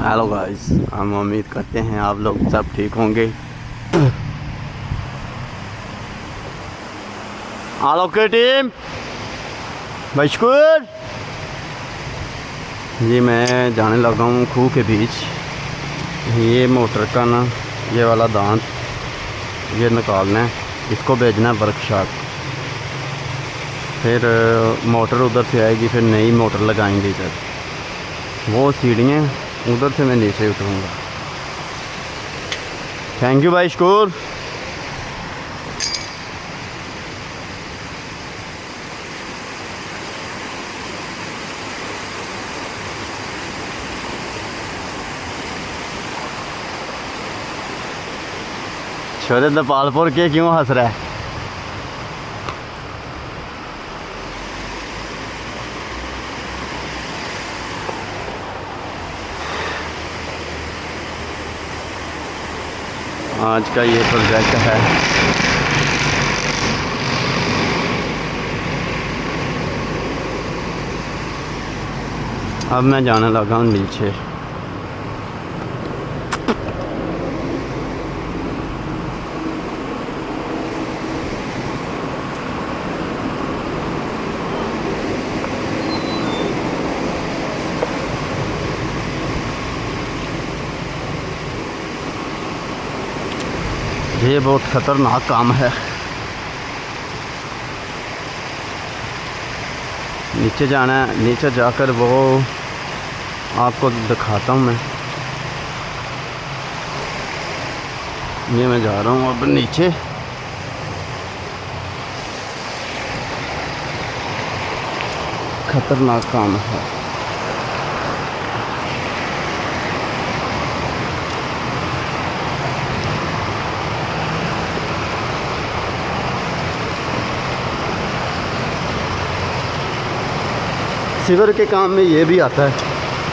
Hello guys, हम उम्मीद करते हैं आप लोग सब ठीक होंगे। हेलो के टीम मशकूर जी। मैं जाने लगा हूँ खूह के बीच। ये मोटर का ना ये वाला दांत ये निकालना है, इसको भेजना है वर्कशॉप। फिर मोटर उधर से आएगी, फिर नई मोटर लगाएंगे इधर। वो सीढ़ियाँ उधर से मैं नीचे उतरूँगा। थैंक यू भाई शकूर। छोरे दपालपुर के क्यों हंस रहा है? आज का ये प्रोजेक्ट है। अब मैं जाने लगा हूँ नीचे। ये बहुत ख़तरनाक काम है। नीचे जाना है, नीचे जाकर वो आपको दिखाता हूँ मैं। ये मैं जा रहा हूँ अब नीचे। ख़तरनाक काम है। सीवर के काम में ये भी आता है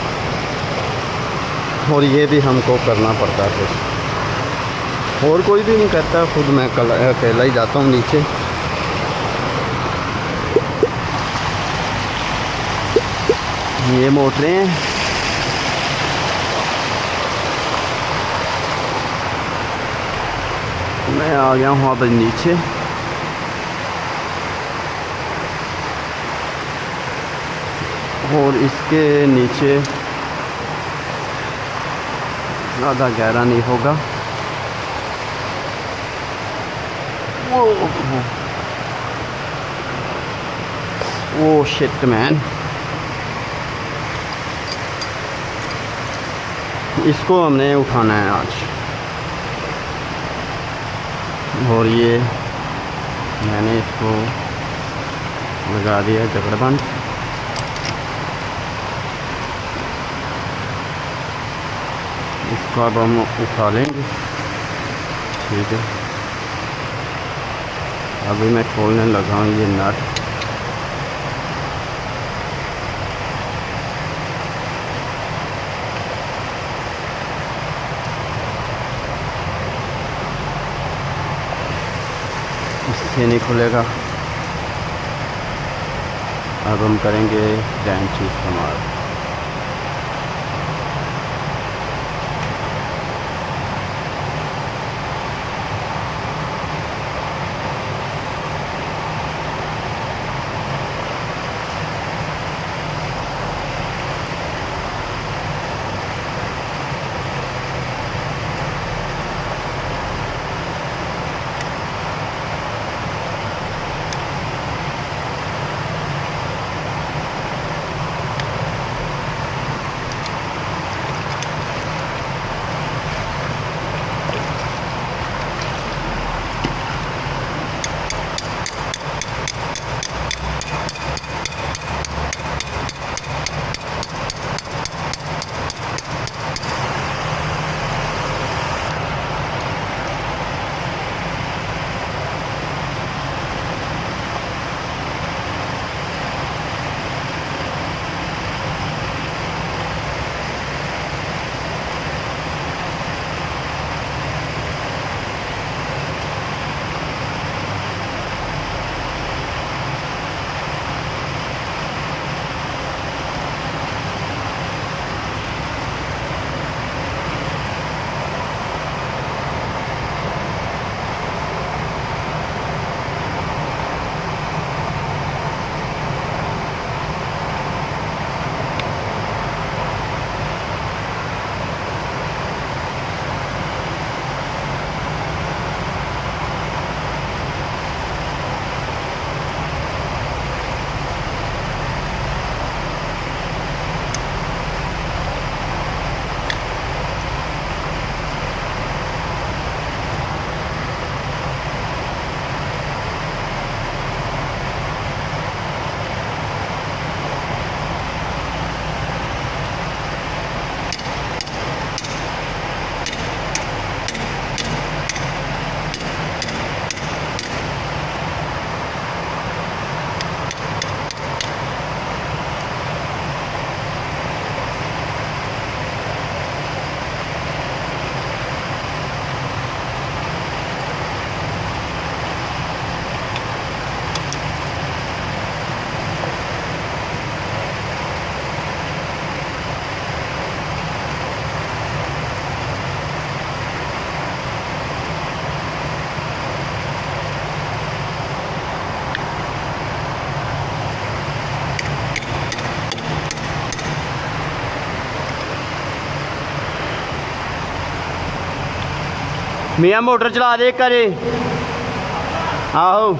और ये भी हमको करना पड़ता है। और कोई भी नहीं करता, खुद मैं अकेला ही जाता हूँ नीचे। ये मोटरें हैं। मैं आ गया हूँ अब नीचे। और इसके नीचे ज़्यादा गहरा नहीं होगा। वो शिट मैन, इसको हमने उठाना है आज। और ये मैंने इसको लगा दिया जकड़बंद। इसको अब हम उठा लेंगे। ठीक है, अभी मैं खोलने लगा हूँ ये नट। इससे नहीं खुलेगा। अब हम करेंगे रेंच इस्तेमाल। मियाँ मोटर चला दे घरे। आहो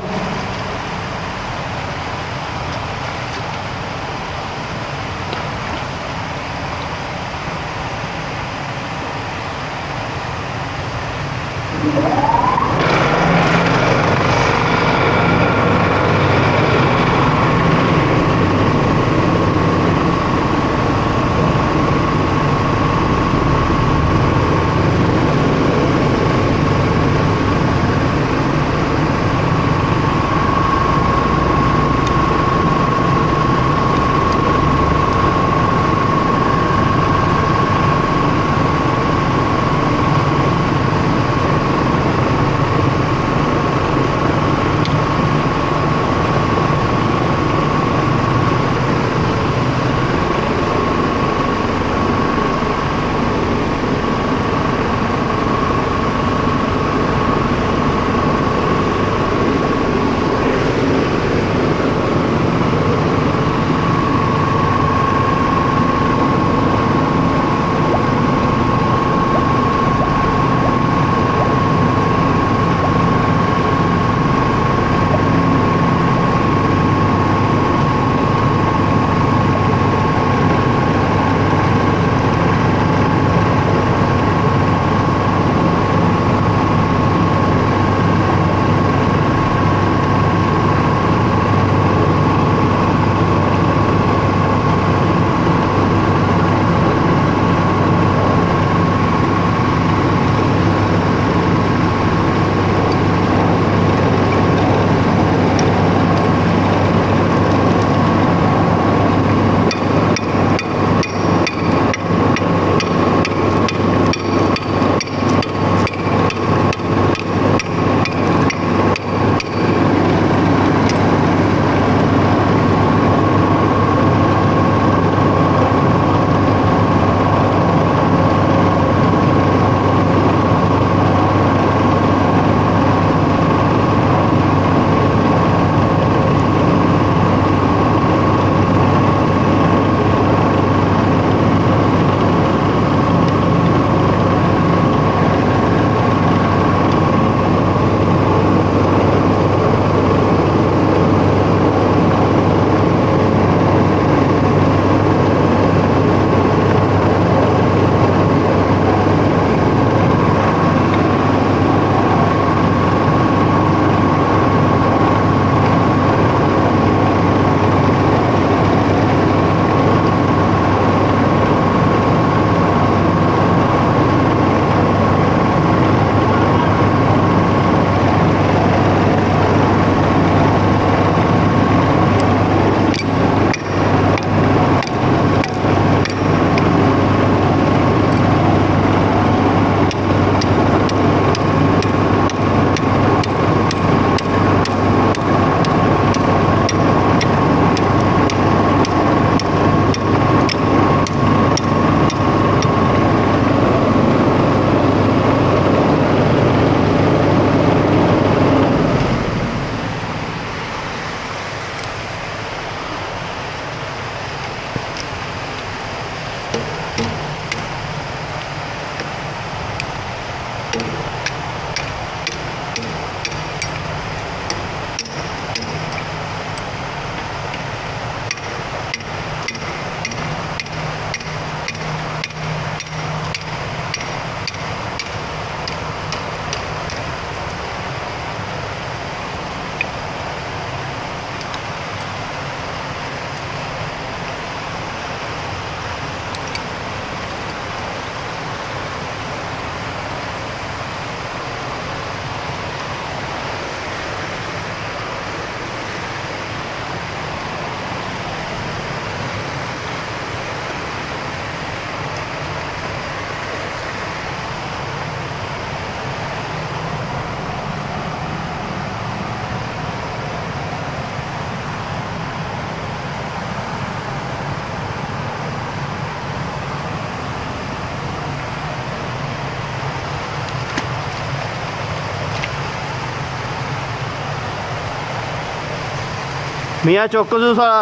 मियाँ चुक तू सारा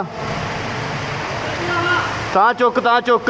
ता चुक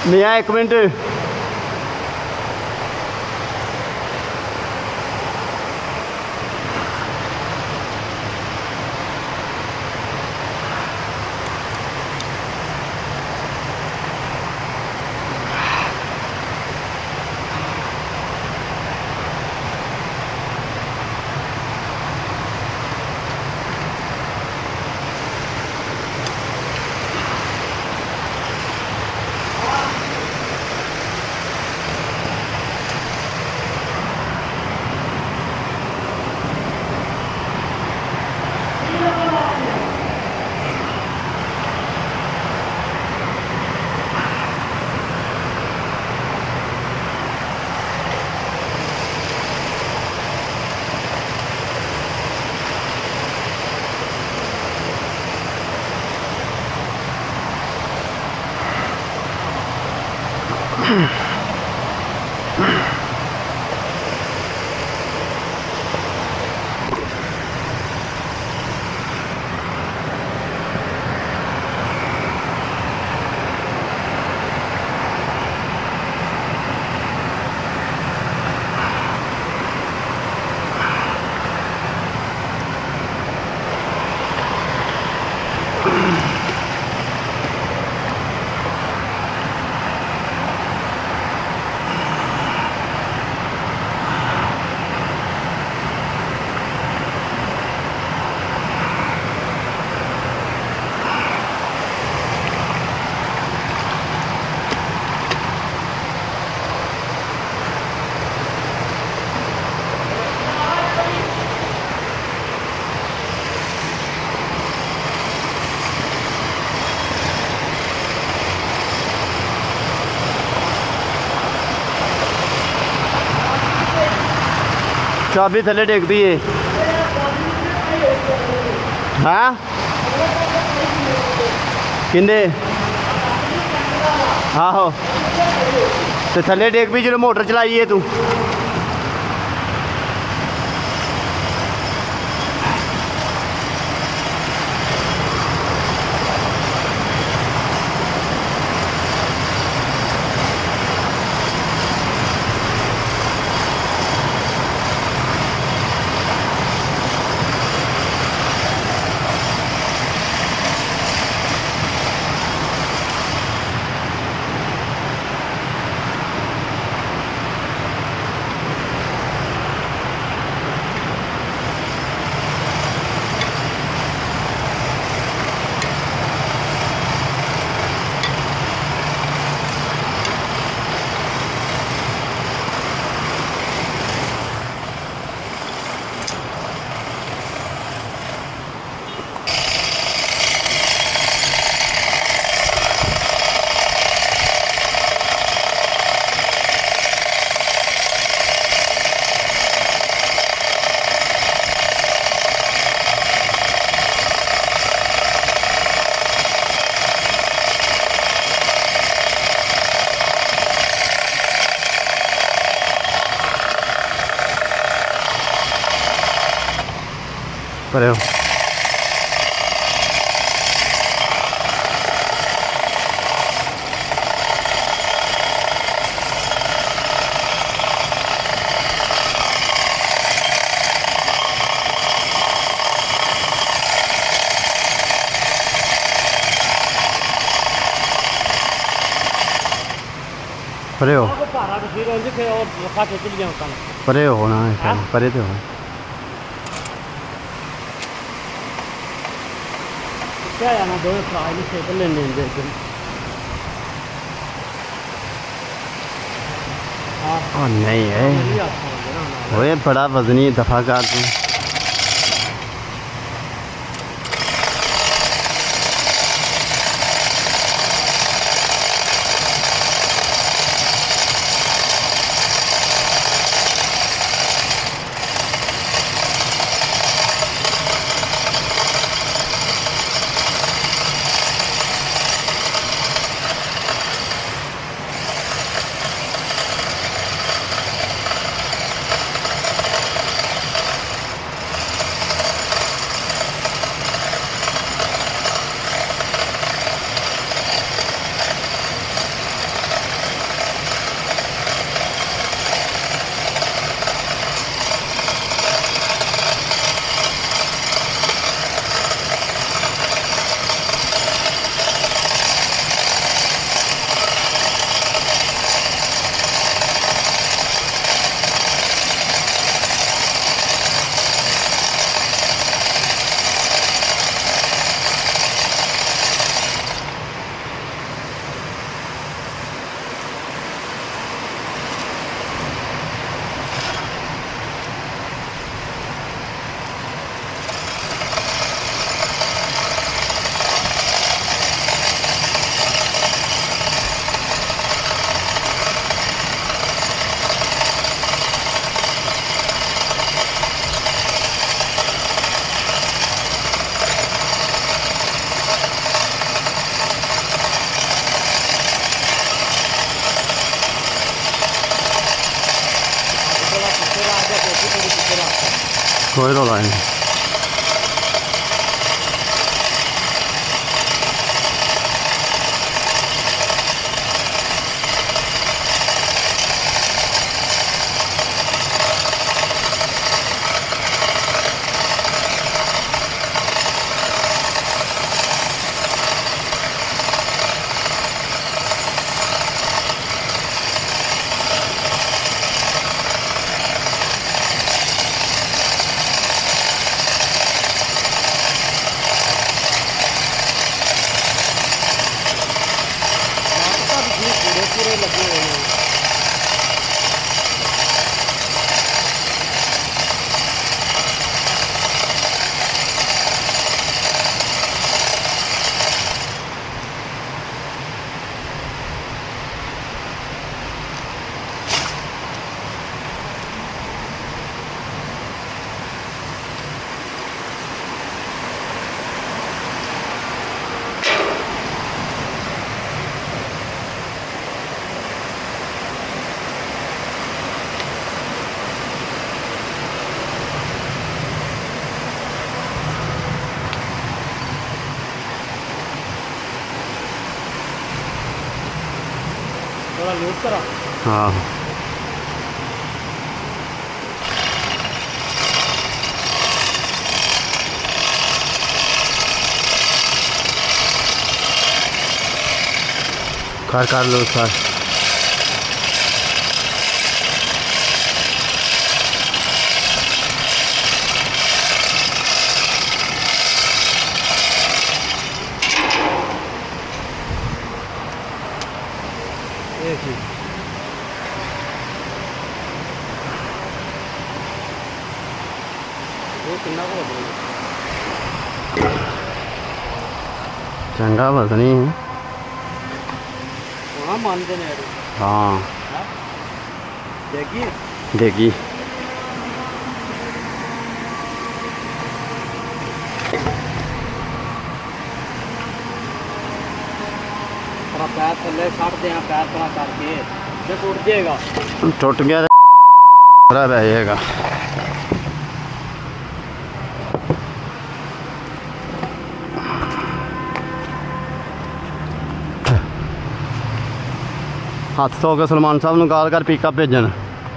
भैया एक मिनट। चाबी थले टेकती है। हाँ किंदे आहो तो थले टेक भी जो मोटर चलाई है तू। परे हो परे हो परे हो ना परे तो हो क्या यार ना दो फ्राई में सेकंड लेने दे हाँ नहीं है वो ये बड़ा वजनी दफा कर दूँ कोई रौला नहीं। पूरे लगे हुए हैं। थोड़ा लूट करा। हाँ कर लो सर। एक ही वो कितना को चंगा बस नहीं है। वहाँ मानते नहीं यार। हाँ देखिए देखी थोड़ा पैर थले काट दे, पैर थोड़ा करके जब उड़ जाएगा। टूट गया खराब आएगा। हाथ धो के सलमान साहब नूं गाल कर पिकअप भेजन।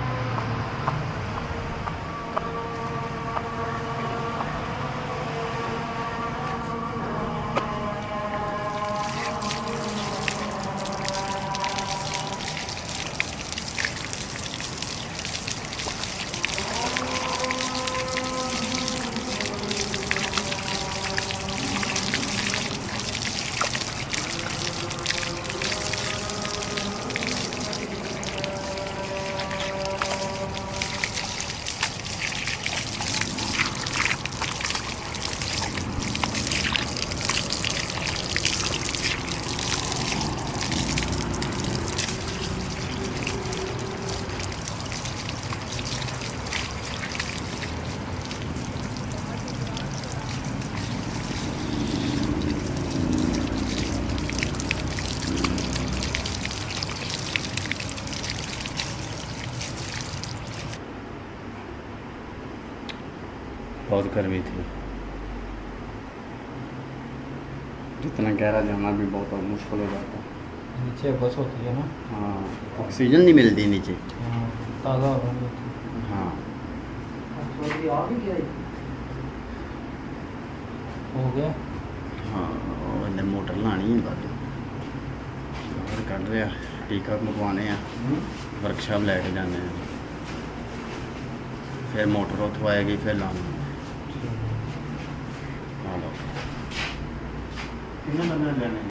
बहुत गर्मी थी। जितना गहरा जाना भी बहुत मुश्किल हो जाता है। नीचे बस होती है ना। हाँ ऑक्सीजन नहीं मिलती नीचे। हाँ ताज़ा हवा होती है। हाँ आ भी गया हो गया। हाँ इन्हें मोटर लानी है बात बाहर कढ़ रहा टीका मंगवाने वर्कशॉप लैके जाने हैं। फिर मोटर उतो आएगी फिर लाना। हाँ लो किन्ने बंदे लेने